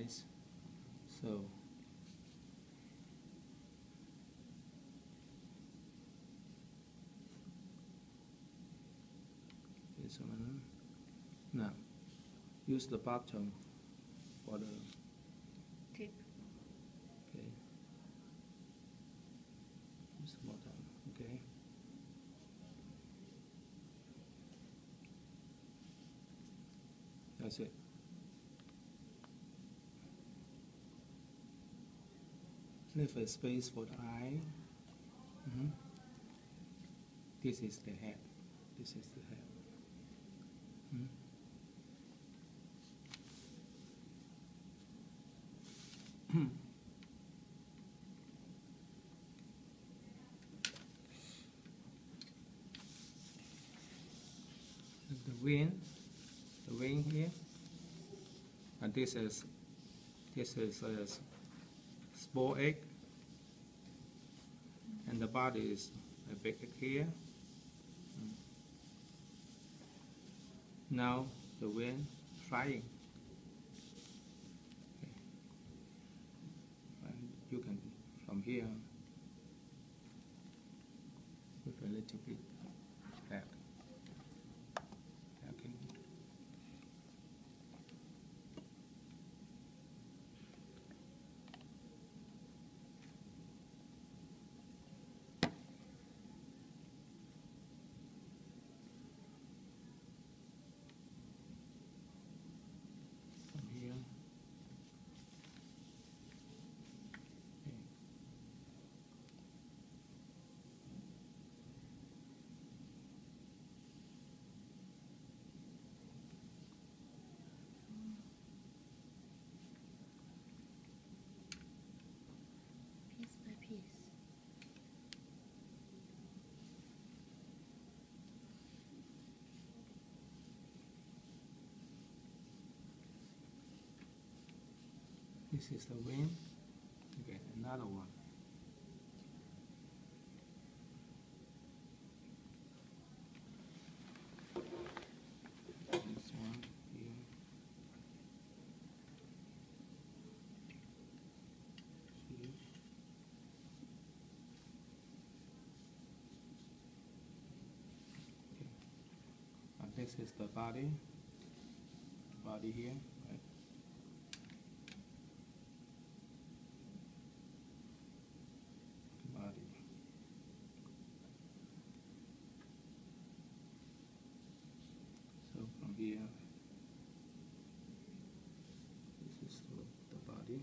eyes. So this one. Now use the bottom for the tip. okay. Use the bottom. Okay. That's it. Leave a space for the eye. This is the head. This is the head. The wing here, and this is a small egg, and the body is a big egg here. Now the wing flying. Okay. And you can from here with a little bit back. Okay. From here. Okay. Piece by piece. This is the wing. Okay, another one. This one here. See? Okay. And this is the body. Body here, right? Body. So from here, this is the body.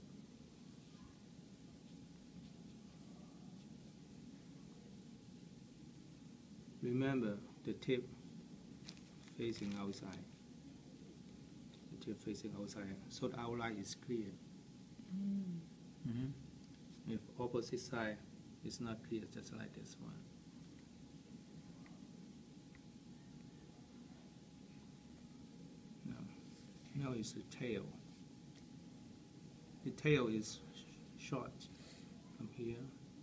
Remember the tip facing outside. The tip facing outside, so the outline is clear. If opposite side is not clear, just like this one. Now is the tail. The tail is short from here.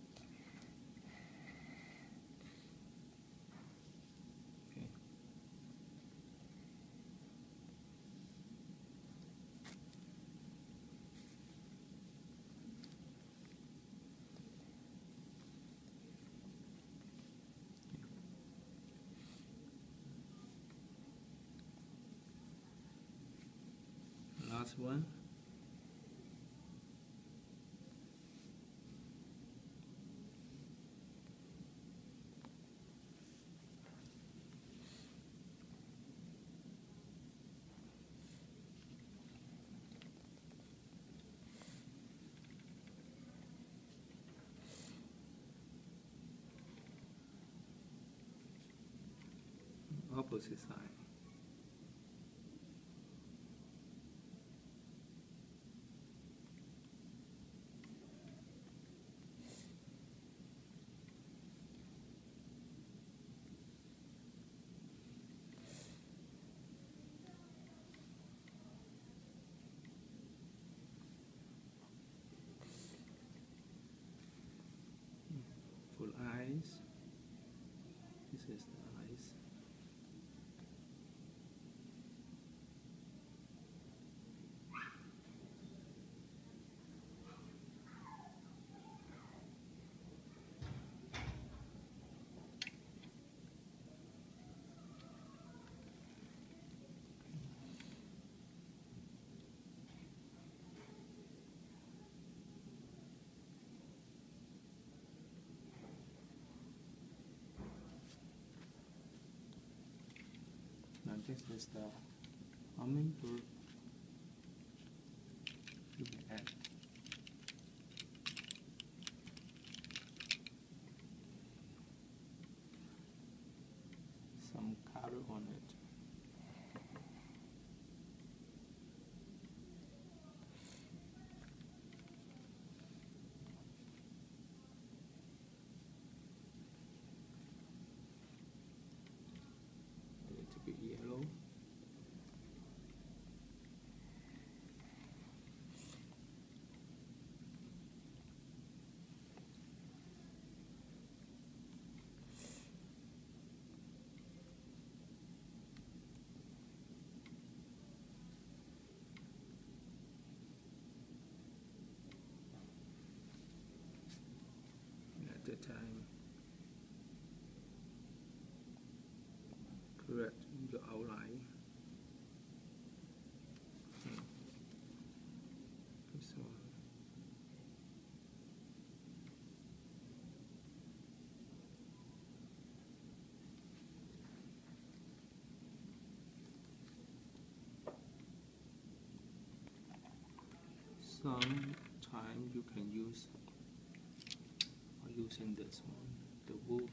Okay. Last one. Opposite side. Full eyes. This is the eyes. This is the hummingbird. You can add some color on it. A little bit yellow. At the time, correct your outline. This one. Sometimes you can use or using this one, the wolf.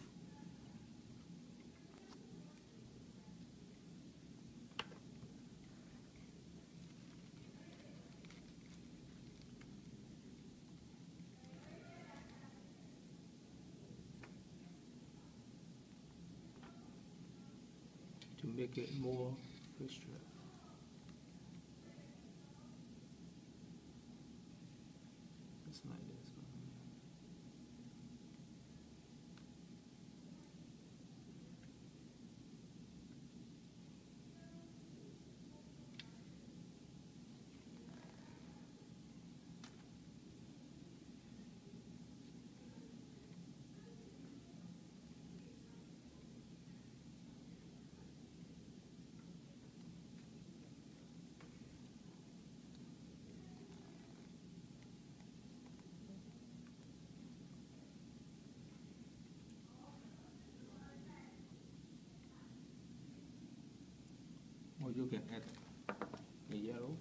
To make it more texture. Just like this one. Or you can add a yellow.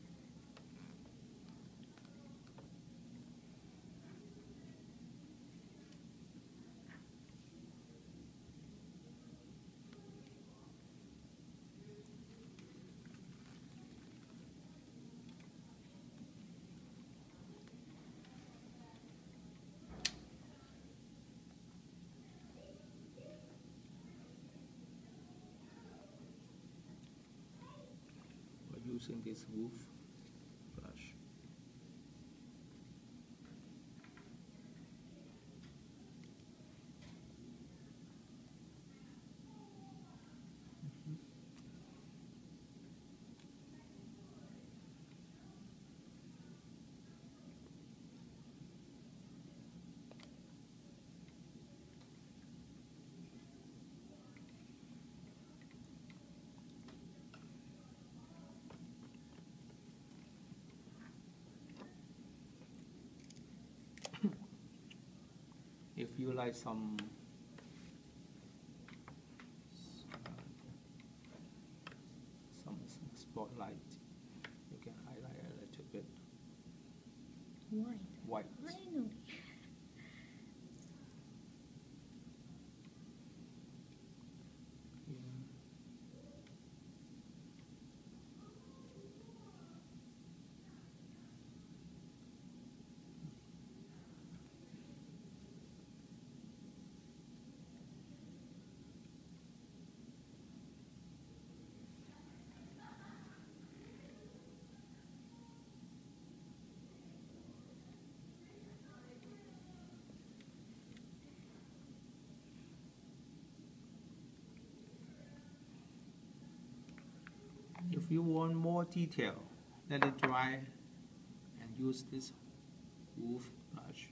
Using this wolf brush. If you like some spotlight, you can highlight a little bit white. I know. If you want more detail, let it dry and use this wolf brush.